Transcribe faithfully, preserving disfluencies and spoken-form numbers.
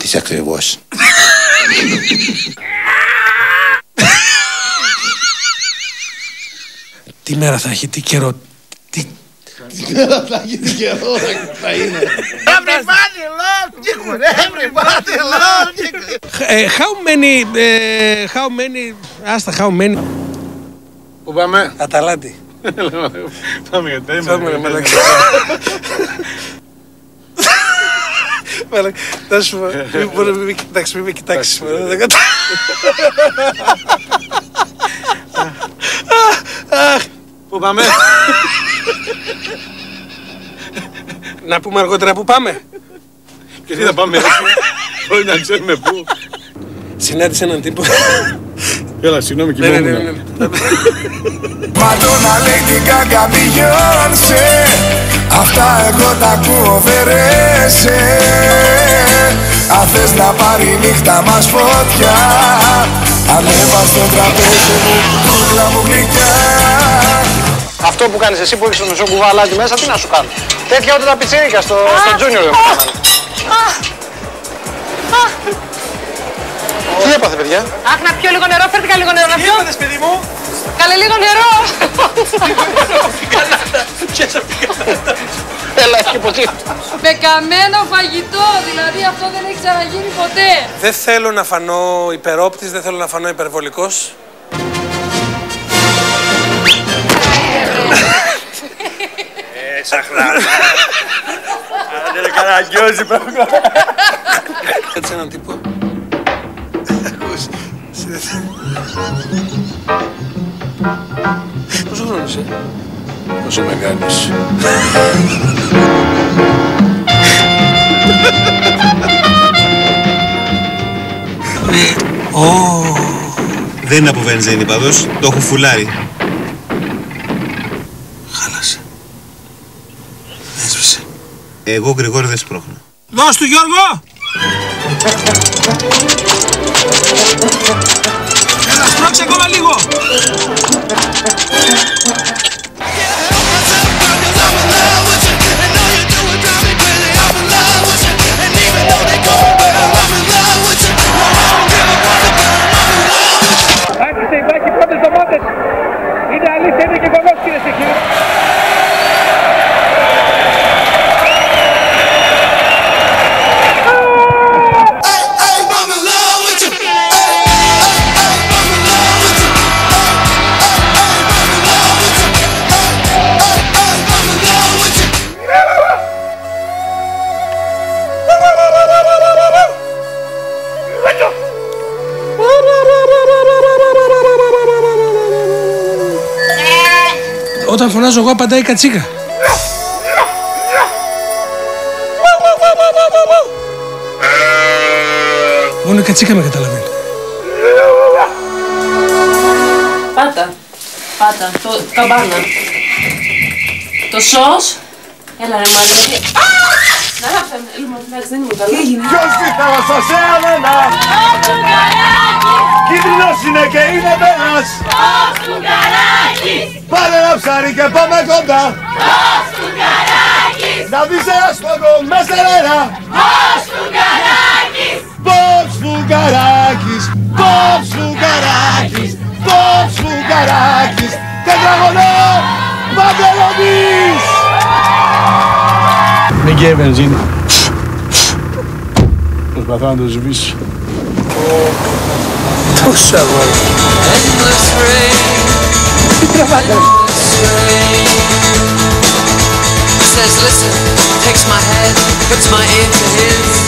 της ακριβώς. Τι μέρα θα έχει, τι καιρό, τι... Τι μέρα θα έχει, τι καιρό θα είναι. Everybody love chicken, everybody love chicken. How many, how many, άστα, how many... Πού πάμε? Αταλάντη. Πάμε για τα Πάμε ρε μαλάκα. Μαλάκα, θα σου πω, μην με κοιτάξεις, μην με κοιτάξεις. Πού πάμε? Να πούμε αργότερα που πάμε. Και τι θα πάμε, χωρίς να ξέρουμε πού. Συνάντησε έναν τύπο. Έλα, συγγνώμη, Ναι, ναι, ναι, κοιμόμουν. ναι. Μαντώνα, Lady Gaga, Beyoncé, αυτά εγώ τα ακούω βερέσαι. Αν θες να πάρει νύχτα μας φωτιά, ανέβα στο τραπέζι μου, κούκλα μου γλυκιά. Αυτό που κάνεις εσύ που έχεις το μισό κουβαλάκι μέσα, τι να σου κάνω. Τέτοια ούτε τα πιτσίρικα στο, στο Junior δεν μου κάνανε. Τι έπαθε, παιδιά? Αχ, να πιω λίγο νερό, φέρτε λίγο νερό να πιω. Τι έπαθες, παιδί μου? Καλέ λίγο νερό. Έλα, έχει ποτέ. Με καμένο φαγητό, δηλαδή αυτό δεν έχει ξαναγίνει ποτέ. Δεν θέλω να φανώ υπερόπτης, δεν θέλω να φανώ υπερβολικός. Ε, σαχρά. Αν είναι καραγκιόζι πράγμα. Έτσι έναν τύπο. Πόσο χρόνος είσαι? Πόσο μεγάλος. Δεν είναι από βενζίνη πάντως, το έχω φουλάρει. Χάλασε. Έσβησε. Εγώ Γρηγόρη δεν σπρώχνω. Δώσ' του Γιώργο! Έλα, σπρώξε ακόμα λίγο! Άρχισε η μάχη πρώτες εβδομάδες. Είναι αλήθεια, είναι γεγονός, κύριε Σεχίδη. Όταν φωνάζω εγώ απαντάει η κατσίκα. Μόνο η κατσίκα με καταλαβαίνει. Πάτα. Πάτα. Το καμπάνα. Το σως. Έλα ρε Μαρία. Να ράφτε. Εντάξει, δεν είμαι καλά. Ποιος ζητάω σας έμενα, κίτρινος είναι και είναι πέρας. Πάρε ένα ψάρι και πάμε κοντά. Να δεις ένα σπόκο μες στερένα. Ποψ Φουκαράκης, Ποψ Φουκαράκης, Ποψ Φουκαράκης, τετραγωνό Παντελονής. Μην καίει βενζίνη. Προσπαθώ να το σβήσω. Τόσο αγόρι. Τι τραβάτε. Says listen, takes my head, puts my ear to his.